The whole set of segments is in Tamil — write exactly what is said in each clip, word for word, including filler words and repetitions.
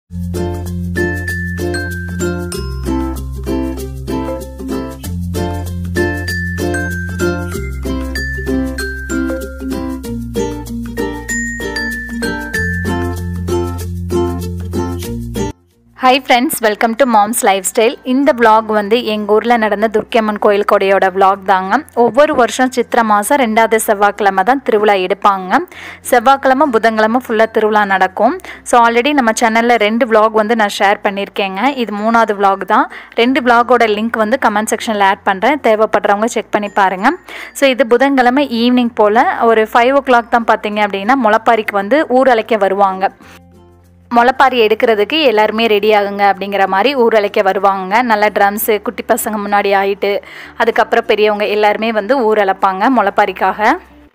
Hi friends, welcome to Mom's Lifestyle. இந்த vlog வந்து எங்க ஊர்ல நடந்த துர்க்கையம்மன் கோயில் கொடையோட vlog தாங்க. ஒவ்வொரு வருஷம் சித்திரை மாசம் இரண்டாவது செவ்வாய்க்கிழமை தான் திருவிழா எடுப்பாங்க. செவ்வாய்க்கிழமை புதன்கிழமை ஃபுல்லா திருவிழா நடக்கும். சோ ஆல்ரெடி நம்ம சேனல்ல ரெண்டு vlog வந்து நான் ஷேர் பண்ணிருக்கேங்க. இது மூணாவது vlog தான். ரெண்டு vlogோட லிங்க் வந்து கமெண்ட் செக்ஷன்ல ஆட் பண்றேன். தேவைப்படுறவங்க செக் பண்ணி பாருங்க. சோ இது புதன்கிழமை ஈவினிங் போல ஒரு five o'clock தான் பாத்தீங்க அப்படினா முளைப்பாரிக்கு வந்து ஊரலைக்க வருவாங்க. முளைப்பாரி எடுக்கிறதுக்கு எல்லாருமே ரெடி ஆகுங்க அப்படிங்கிற மாதிரி ஊரலைக்க வருவாங்க. நல்ல ட்ரம்ஸ் குட்டி பசங்க முன்னாடி ஆயிட்டு அதுக்கப்புறம் பெரியவங்க எல்லாருமே வந்து ஊரலைப்பாங்க முளைப்பாரிக்காக.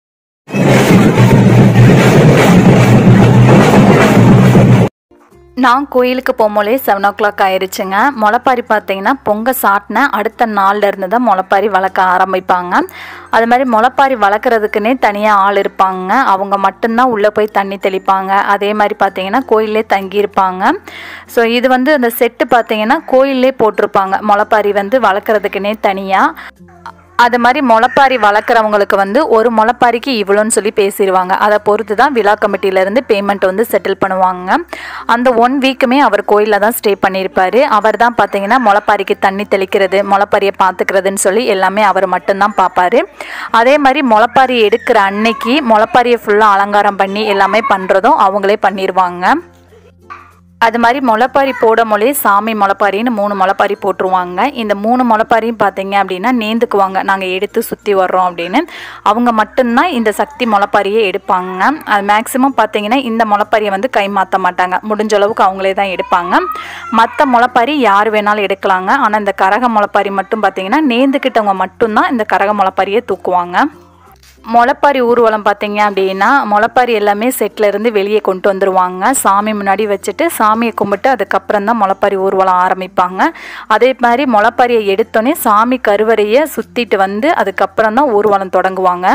நான் கோயிலுக்கு போகும்போதே செவன் ஓ கிளாக் ஆயிடுச்சுங்க. முளைப்பாரி பார்த்தீங்கன்னா பொங்க சாட்டின அடுத்த நாள்ல இருந்து தான் முளைப்பாரி வளர்க்க ஆரம்பிப்பாங்க. அது மாதிரி முளைப்பாரி வளர்க்குறதுக்குன்னே தனியாக ஆள் இருப்பாங்க. அவங்க மட்டும்தான் உள்ளே போய் தண்ணி தெளிப்பாங்க. அதே மாதிரி பார்த்தீங்கன்னா கோயிலே தங்கியிருப்பாங்க. ஸோ இது வந்து அந்த செட்டு பார்த்தீங்கன்னா கோயிலே போட்டிருப்பாங்க. முளைப்பாரி வந்து வளர்க்குறதுக்குன்னே தனியாக. அது மாதிரி முளைப்பாரி வளர்க்குறவங்களுக்கு வந்து ஒரு முளைப்பாரிக்கு இவ்வளோன்னு சொல்லி பேசிடுவாங்க. அதை பொறுத்து தான் விழா கமிட்டியிலேருந்து பேமெண்ட் வந்து செட்டில் பண்ணுவாங்க. அந்த ஒன் வீக்குமே அவர் கோயிலில் தான் ஸ்டே பண்ணியிருப்பார். அவர் தான் பார்த்தீங்கன்னா முளைப்பாரிக்கு தண்ணி தெளிக்கிறது முளைப்பாரியை பார்த்துக்கிறதுன்னு சொல்லி எல்லாமே அவர் மட்டும்தான் பார்ப்பார். அதே மாதிரி முளைப்பாரி எடுக்கிற அன்னைக்கு முளைப்பாரியை ஃபுல்லாக அலங்காரம் பண்ணி எல்லாமே பண்ணுறதும் அவங்களே பண்ணிடுவாங்க. அது மாதிரி முளைப்பாரி போட மொழி சாமி முளைப்பாரின்னு மூணு முளைப்பாரி போட்டுருவாங்க. இந்த மூணு முளைப்பாரியும் பார்த்தீங்க அப்படின்னா நேர்ந்துக்குவாங்க. நாங்கள் எடுத்து சுற்றி வர்றோம் அப்படின்னு அவங்க மட்டும்தான் இந்த சக்தி முளைப்பாரியை எடுப்பாங்க. அது மேக்ஸிமம் பார்த்தீங்கன்னா இந்த முளைப்பாரியை வந்து கை மாற்ற மாட்டாங்க. முடிஞ்ச அளவுக்கு அவங்களே தான் எடுப்பாங்க. மற்ற முளைப்பாரி யார் வேணாலும் எடுக்கலாங்க. ஆனால் இந்த கரக முளைப்பாரி மட்டும் பார்த்தீங்கன்னா நேர்ந்துக்கிட்டவங்க மட்டும்தான் இந்த கரக முளைப்பாரியை தூக்குவாங்க. முளைப்பாரி ஊர்வலம் பார்த்தீங்க அப்படின்னா முளைப்பாரி எல்லாமே செட்டில் இருந்து வெளியே கொண்டு வந்துடுவாங்க. சாமி முன்னாடி வச்சுட்டு சாமியை கும்பிட்டு அதுக்கப்புறம் தான் முளைப்பாரி ஊர்வலம் ஆரம்பிப்பாங்க. அதே மாதிரி முளைப்பாரியை எடுத்தோன்னே சாமி கருவறையை சுற்றிட்டு வந்து அதுக்கப்புறம் தான் ஊர்வலம் தொடங்குவாங்க.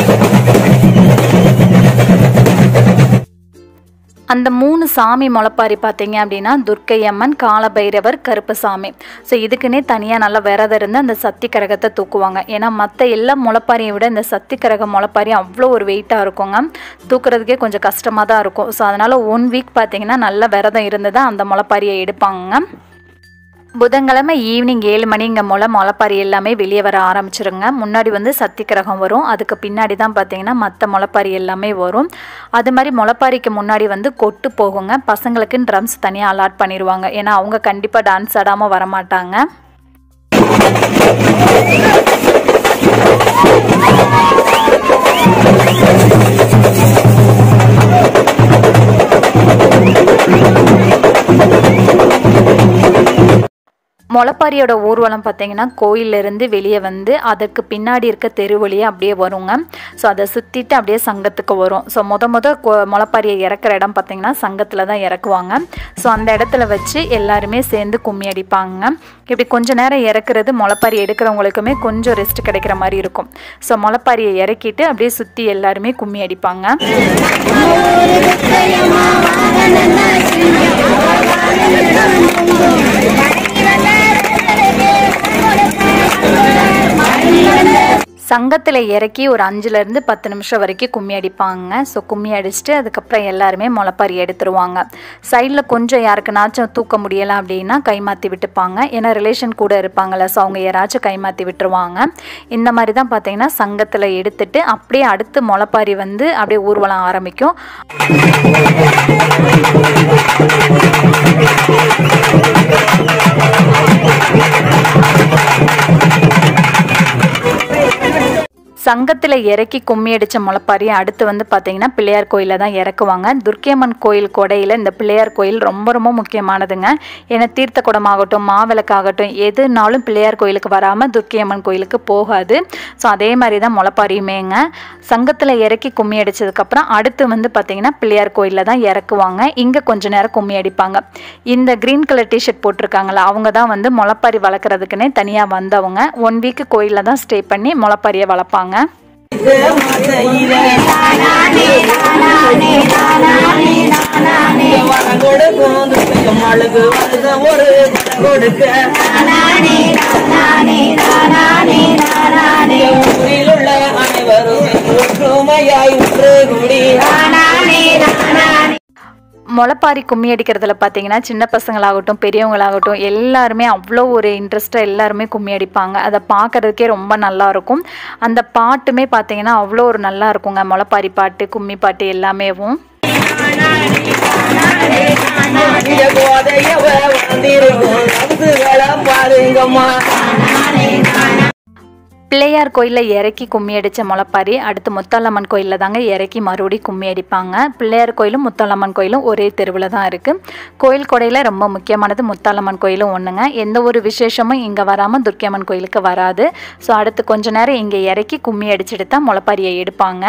அந்த மூணு சாமி முளைப்பாரி பார்த்தீங்க அப்படின்னா துர்க்கையம்மன், காலபைரவர், கருப்பசாமி. ஸோ இதுக்குன்னே தனியாக நல்லா விரதம் இருந்து அந்த சக்தி கரகத்தை தூக்குவாங்க. ஏன்னா மற்ற எல்லா முளைப்பாரியை விட இந்த சக்தி கரக முளைப்பாரி அவ்வளோ ஒரு வெயிட்டாக இருக்குங்க. தூக்குறதுக்கே கொஞ்சம் கஷ்டமாக தான் இருக்கும். ஸோ அதனால் ஒன் வீக் பார்த்தீங்கன்னா நல்ல விரதம் இருந்து தான் அந்த முளைப்பாரியை எடுப்பாங்க. புதன்கிழமை ஈவினிங் ஏழு மணிங்க மூல முளைப்பாரி எல்லாமே வெளியே வர ஆரம்பிச்சிருங்க. முன்னாடி வந்து சக்தி கிரகம் வரும். அதுக்கு பின்னாடி தான் பார்த்தீங்கன்னா மற்ற முளைப்பாரி எல்லாமே வரும். அது மாதிரி முளைப்பாரிக்கு முன்னாடி வந்து கொட்டு போகுங்க. பசங்களுக்குன்னு ட்ரம்ஸ் தனியாக அலாட் பண்ணிடுவாங்க. ஏன்னா அவங்க கண்டிப்பாக டான்ஸ் ஆடாமல் வரமாட்டாங்க. முளைப்பாரியோட ஊர்வலம் பார்த்தீங்கன்னா கோயிலிருந்து வெளியே வந்து அதுக்கு பின்னாடி இருக்க தெரு வழியே அப்படியே வருங்க. ஸோ அதை சுற்றிட்டு அப்படியே சங்கத்துக்கு வரும். ஸோ முத முத முளைப்பாரியை இறக்குற இடம் பார்த்தீங்கன்னா சங்கத்தில் தான் இறக்குவாங்க. ஸோ அந்த இடத்துல வச்சு எல்லாருமே சேர்ந்து கும்மி அடிப்பாங்க. இப்படி கொஞ்சம் நேரம் இறக்குறது முளைப்பாரி எடுக்கிறவங்களுக்குமே கொஞ்சம் ரெஸ்ட் கிடைக்கிற மாதிரி இருக்கும். ஸோ முளைப்பாரியை இறக்கிட்டு அப்படியே சுற்றி எல்லாருமே கும்மி அடிப்பாங்க. சங்கத்தில் இறக்கி ஒரு அஞ்சுலேருந்து பத்து நிமிஷம் வரைக்கும் கும்மி அடிப்பாங்க. ஸோ கும்மி அடிச்சுட்டு அதுக்கப்புறம் எல்லாருமே முளைப்பாரி எடுத்துருவாங்க. சைடில் கொஞ்சம் யாருக்குனாச்சும் தூக்க முடியலை அப்படின்னா கை மாற்றி விட்டுப்பாங்க. ஏன்னா ரிலேஷன் கூட இருப்பாங்கள்ல, ஸோ அவங்க யாராச்சும் கை மாற்றி விட்டுருவாங்க. இந்த மாதிரி தான் பார்த்தீங்கன்னா சங்கத்தில் எடுத்துட்டு அப்படியே அடுத்து முளைப்பாரி வந்து அப்படியே ஊர்வலம் ஆரம்பிக்கும். சங்கத்தில் இறக்கி கும்மி அடித்த முளைப்பாரி அடுத்து வந்து பார்த்தீங்கன்னா பிள்ளையார் கோயிலில் தான் இறக்குவாங்க. துர்க்கையம்மன் கோயில் கொடையில் இந்த பிள்ளையார் கோயில் ரொம்ப ரொம்ப முக்கியமானதுங்க. ஏன்னா தீர்த்த குடமாகட்டும் மாவிளக்காகட்டும் எதுனாலும் பிள்ளையார் கோயிலுக்கு வராமல் துர்க்கையம்மன் கோயிலுக்கு போகாது. ஸோ அதே மாதிரி தான் முளைப்பாரியுமேங்க. சங்கத்தில் இறக்கி கும்மி அடித்ததுக்கப்புறம் அடுத்து வந்து பார்த்தீங்கன்னா பிள்ளையார் கோயிலில் தான் இறக்குவாங்க. இங்கே கொஞ்சம் நேரம் கும்மி அடிப்பாங்க. இந்த க்ரீன் கலர் டிஷர்ட் போட்டிருக்காங்களா அவங்க தான் வந்து முளைப்பாரி வளர்க்குறதுக்குன்னே தனியாக வந்தவங்க. ஒன் வீக்கு கோயிலில் தான் ஸ்டே பண்ணி முளைப்பாரியை வளர்ப்பாங்க. முளைப்பாரி கும்மி அடிக்கிறதுல பார்த்தீங்கன்னா சின்ன பசங்களாகட்டும் பெரியவங்களாகட்டும் எல்லாருமே அவ்வளோ ஒரு இன்ட்ரெஸ்ட்டாக எல்லாருமே கும்மி அடிப்பாங்க. அதை பார்க்குறதுக்கே ரொம்ப நல்லாயிருக்கும். அந்த பாட்டுமே பார்த்தீங்கன்னா அவ்வளோ ஒரு நல்லா இருக்குங்க. முளைப்பாரி பாட்டு, கும்மி பாட்டு எல்லாமேவும். பிள்ளையார் கோயிலில் இறக்கி கும்மி அடித்த முளைப்பாரி அடுத்து முத்தாலம்மன் கோயிலில் தாங்க இறக்கி மறுபடி கும்மி அடிப்பாங்க. பிள்ளையார் கோயிலும் முத்தாலம்மன் கோயிலும் ஒரே தெருவில் தான் இருக்குது. கோயில் கொடையில் ரொம்ப முக்கியமானது முத்தாலம்மன் கோயிலும் ஒன்றுங்க. எந்த ஒரு விசேஷமும் இங்கே வராமல் துர்க்கியம்மன் கோயிலுக்கு வராது. ஸோ அடுத்து கொஞ்ச நேரம் இங்கே இறக்கி கும்மி அடிச்சுட்டு தான் முளைப்பாரியை எடுப்பாங்க.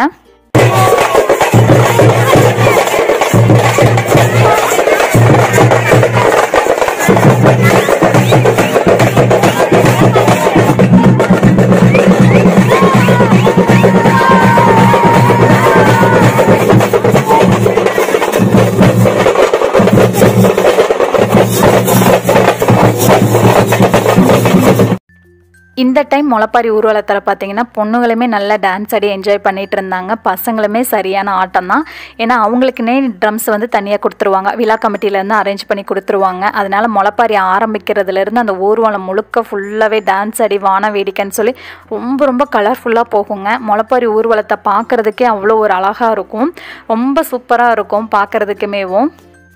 இந்த டைம் முளைப்பாரி ஊர்வலத்தில் பார்த்தீங்கன்னா பொண்ணுங்களுமே நல்லா டான்ஸ் ஆடி என்ஜாய் பண்ணிகிட்டு இருந்தாங்க. பசங்களுமே சரியான ஆட்டம் தான். ஏன்னா அவங்களுக்குன்னே ட்ரம்ஸ் வந்து தனியாக கொடுத்துருவாங்க. விழா கமிட்டியிலேருந்து அரேஞ்ச் பண்ணி கொடுத்துருவாங்க. அதனால் முளைப்பாரி ஆரம்பிக்கிறதுலேருந்து அந்த ஊர்வலம் முழுக்க ஃபுல்லாகவே டான்ஸ் ஆடி வான வேடிக்கைன்னு சொல்லி ரொம்ப ரொம்ப கலர்ஃபுல்லாக போகுங்க. முளைப்பாரி ஊர்வலத்தை பார்க்குறதுக்கே அவ்வளோ ஒரு அழகாக இருக்கும். ரொம்ப சூப்பராக இருக்கும் பார்க்குறதுக்குமேவும்.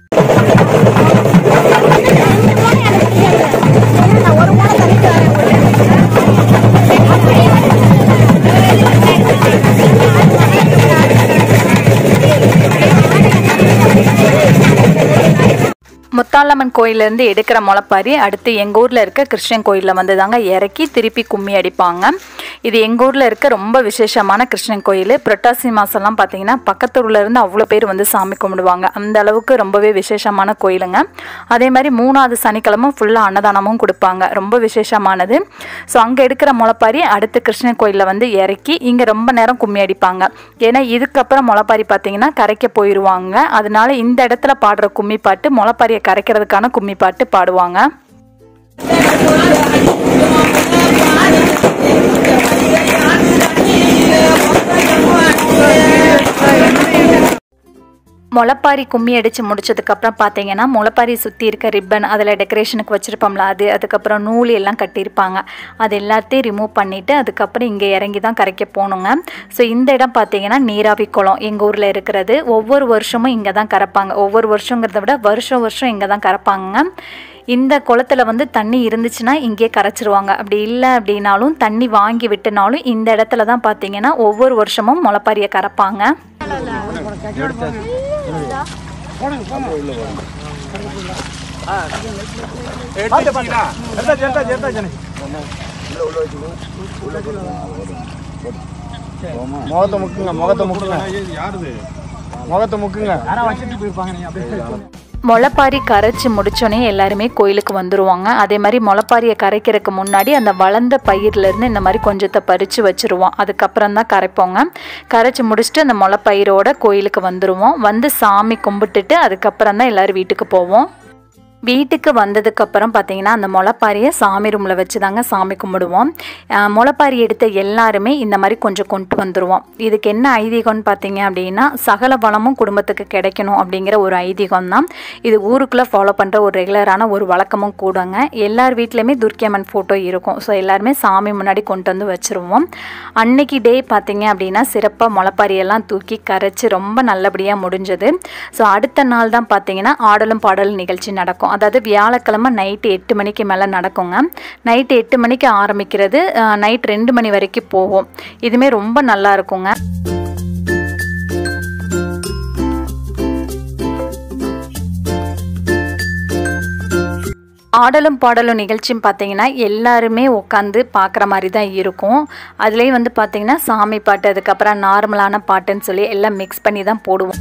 முத்தாலம்மன் கோயிலேருந்து எடுக்கிற முளைப்பாரி அடுத்து எங்கள் ஊரில் இருக்க கிருஷ்ணன் கோயிலில் வந்து தாங்க இறக்கி திருப்பி கும்மி அடிப்பாங்க. இது எங்கள் ஊரில் இருக்க ரொம்ப விசேஷமான கிருஷ்ணன் கோயில். புரட்டாசி மாதம்லாம் பார்த்தீங்கன்னா பக்கத்து ஊர்லேருந்து அவ்வளோ பேர் வந்து சாமி கும்பிடுவாங்க. அந்த அளவுக்கு ரொம்பவே விசேஷமான கோயிலுங்க. அதே மாதிரி மூணாவது சனிக்கிழமை ஃபுல்லாக அன்னதானமும் கொடுப்பாங்க. ரொம்ப விசேஷமானது. ஸோ அங்கே எடுக்கிற முளைப்பாரி அடுத்து கிருஷ்ணன் கோயிலில் வந்து இறக்கி இங்கே ரொம்ப நேரம் கும்மி அடிப்பாங்க. ஏன்னா இதுக்கப்புறம் முளைப்பாரி பார்த்தீங்கன்னா கரைக்க போயிடுவாங்க. அதனால இந்த இடத்துல பாடுற கும்மி பாட்டு முளைப்பாரியை கரைக்கிறதுக்கான கும்மி பாட்டு பாடுவாங்க. முளைப்பாரி கும்மி அடித்து முடிச்சதுக்கப்புறம் பார்த்தீங்கன்னா முளைப்பாரி சுற்றி இருக்க ரிப்பன் அதில் டெக்கரேஷனுக்கு வச்சுருப்போம்ல அது, அதுக்கப்புறம் நூல் எல்லாம் கட்டியிருப்பாங்க. அது எல்லாத்தையும் ரிமூவ் பண்ணிவிட்டு அதுக்கப்புறம் இங்கே இறங்கி தான் கரைக்க போகணுங்க. ஸோ இந்த இடம் பார்த்தீங்கன்னா நீராவி குளம் எங்கள் ஊரில் இருக்கிறது. ஒவ்வொரு வருஷமும் இங்கே தான் கரைப்பாங்க. ஒவ்வொரு வருஷங்கிறத விட வருஷம் வருஷம் இங்கே தான் கரைப்பாங்க. இந்த குளத்தில் வந்து தண்ணி இருந்துச்சுன்னா இங்கே கரைச்சிருவாங்க. அப்படி இல்லை அப்படின்னாலும் தண்ணி வாங்கி விட்டுனாலும் இந்த இடத்துல தான் பார்த்தீங்கன்னா ஒவ்வொரு வருஷமும் முளைப்பாரியை கரைப்பாங்க. முகத்தை முக்குங்க முகத்தை முக்குங்க முகத்தை முக்குங்க முளைப்பாரி கரைச்சி முடிச்சோன்னே எல்லாருமே கோயிலுக்கு வந்துடுவாங்க. அதே மாதிரி முளைப்பாரியை கரைக்கிறதுக்கு முன்னாடி அந்த வளர்ந்த பயிர்லேருந்து இந்த மாதிரி கொஞ்சத்தை பறித்து வச்சுருவோம். அதுக்கப்புறம் தான் கரைப்போங்க. கரைச்சி முடிச்சுட்டு அந்த முளைப்பயிரோட கோயிலுக்கு வந்துடுவோம். வந்து சாமி கும்பிட்டுட்டு அதுக்கப்புறம் தான் எல்லோரும் வீட்டுக்கு போவோம். வீட்டுக்கு வந்ததுக்கப்புறம் பார்த்தீங்கன்னா அந்த முளைப்பாரியை சாமி ரூமில் வச்சு தாங்க சாமி கும்பிடுவோம். முளைப்பாரி எடுத்த எல்லாருமே இந்த மாதிரி கொஞ்சம் கொண்டு வந்துடுவோம். இதுக்கு என்ன ஐதீகம்னு பார்த்தீங்க அப்படின்னா சகல பலமும் குடும்பத்துக்கு கிடைக்கணும் அப்படிங்கிற ஒரு ஐதீகம் தான். இது ஊருக்குள்ளே ஃபாலோ பண்ணுற ஒரு ரெகுலரான ஒரு வழக்கமும் கூடங்க. எல்லார் வீட்லேயுமே துர்க்கியம்மன் ஃபோட்டோ இருக்கும். ஸோ எல்லாருமே சாமி முன்னாடி கொண்டு வந்து வச்சுருவோம். அன்னைக்கு டே பார்த்தீங்க அப்படின்னா சிறப்பாக முளைப்பாரியெல்லாம் தூக்கி கரைச்சி ரொம்ப நல்லபடியாக முடிஞ்சது. ஸோ அடுத்த நாள் தான் பார்த்தீங்கன்னா ஆடலும் பாடலும் நிகழ்ச்சி நடக்கும். அதாவது வியாழக்கிழமை நைட்டு எட்டு மணிக்கு மேலே நடக்குங்க. நைட்டு எட்டு மணிக்கு ஆரம்பிக்கிறது நைட் ரெண்டு மணி வரைக்கும் போகும். இதுவுமே ரொம்ப நல்லா இருக்குங்க. ஆடலும் பாடலும் நிகழ்ச்சியும் பார்த்தீங்கன்னா எல்லாருமே உட்காந்து பார்க்குற மாதிரி தான் இருக்கும். அதுலேயும் வந்து பார்த்தீங்கன்னா சாமி பாட்டு அதுக்கப்புறம் நார்மலான பாட்டுன்னு சொல்லி எல்லாம் மிக்ஸ் பண்ணி தான் போடுவோம்.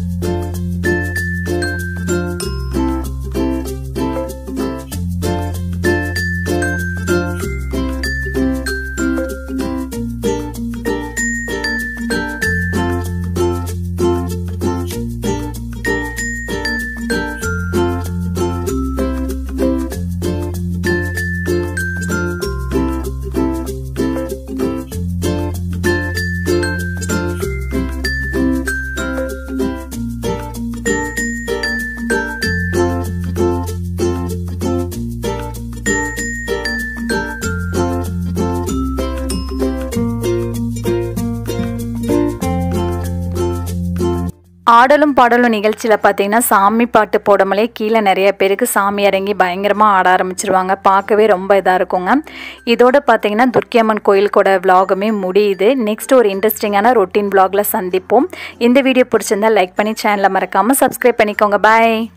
ஆடலும் பாடலும் நிகழ்ச்சியில் பார்த்தீங்கன்னா சாமி பாட்டு போடாமலே கீழே நிறைய பேருக்கு சாமி இறங்கி பயங்கரமாக ஆட ஆரம்பிச்சிருவாங்க. பார்க்கவே ரொம்ப இதாக இருக்குங்க. இதோட பார்த்தீங்கன்னா துர்க்கியம்மன் கோயிலுக்கோட விலாகுமே முடியுது. நெக்ஸ்ட் ஒரு இன்ட்ரெஸ்டிங்கான ரொட்டீன் விலாகில் சந்திப்போம். இந்த வீடியோ பிடிச்சிருந்தா லைக் பண்ணி சேனலை மறக்காமல் சப்ஸ்கிரைப் பண்ணிக்கோங்க. பாய்.